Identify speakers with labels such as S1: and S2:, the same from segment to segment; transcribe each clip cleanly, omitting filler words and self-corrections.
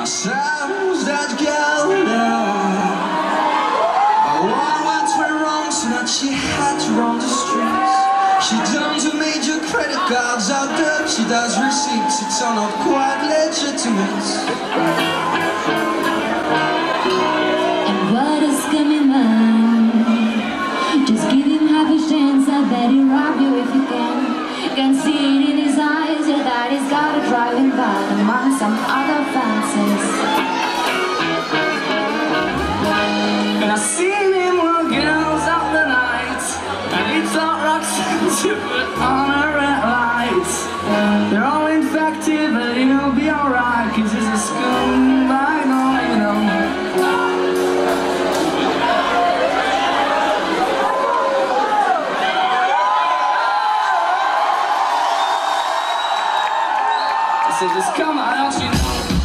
S1: Sounds that girl down. What went wrong so that she had to roam the streets? She dumps her major credit cards out there. She does receipts, it's all not quite legitimate.
S2: And what is coming man? Just give him half a chance, I bet he'll rob you if you can. Can see it in his eyes, yeah, that he's got a driving by among some other fancies.
S3: And I seen him with girls out the night, and he taught Roxanne to put on her red lights. They're all infected, but he'll be alright, cause he's a scumbag, no, you know. So just come on, don't you know?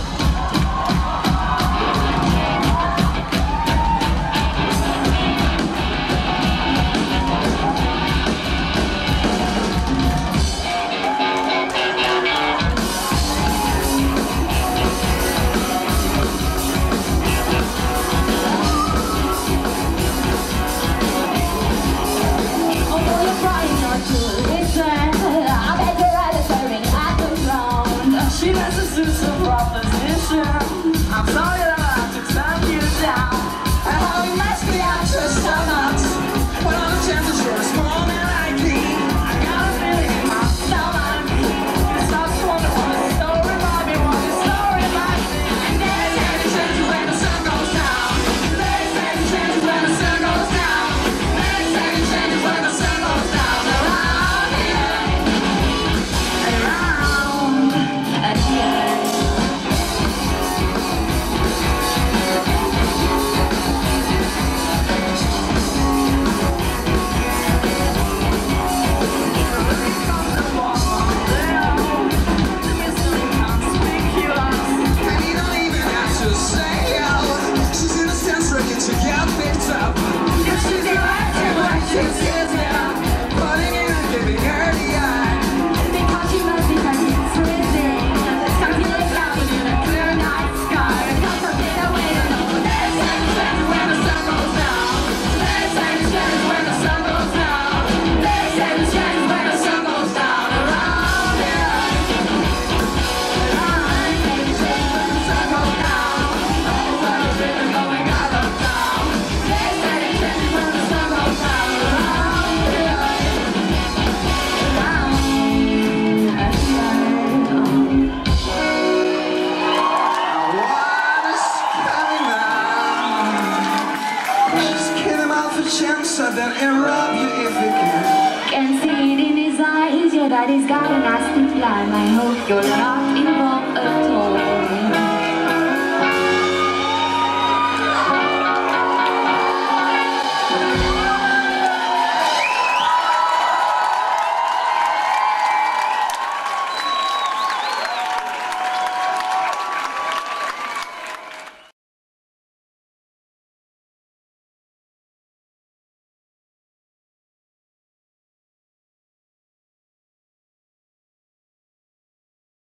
S2: Although you're trying not to listen, I bet you're rather staring at the ground.
S3: She has a sense of proposition. I'm sorry that I have to turn you down. And how you mess me up just so much. When all the chances you're as small and like me, I got a feeling in my stomach. It's not so wonderful, the story might be what the story might be. They say the changes when the sun goes down. They say the changes when the sun goes down. They say the changes when the sun goes down. Around here, around here.
S2: Because she must be practicing freezing. Something like clouds in a clear night sky. Come from it away, they say the changes when the sun goes down. They say the changes when the sun goes down. They say the changes when the sun goes down. Around here, around here, they say when the sun goes down. Oh, well, it's really going out of town. They say the changes when the sun goes down. Around here, around here.
S1: Chance I bet he'll rob you if he can.
S2: Can see it in his eyes, yeah, that he's got a nasty plan. I hope you're not involved.